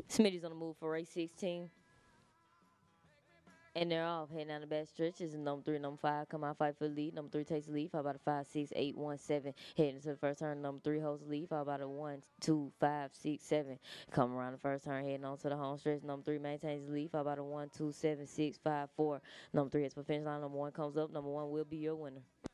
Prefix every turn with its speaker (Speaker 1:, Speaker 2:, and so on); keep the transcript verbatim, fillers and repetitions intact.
Speaker 1: Smitty's on the move for race sixteen. And they're off. Heading down the back stretches. And number three, number five come out fight for the lead. Number three takes the lead. Followed by the five, six, eight, one, seven. Heading to the first turn. Number three holds the lead. Followed by the one, two, five, six, seven. Come around the first turn. Heading on to the home stretch. Number three maintains the lead. Followed by the one, two, seven, six, five, four. Number three is for finish line. Number one comes up. Number one will be your winner.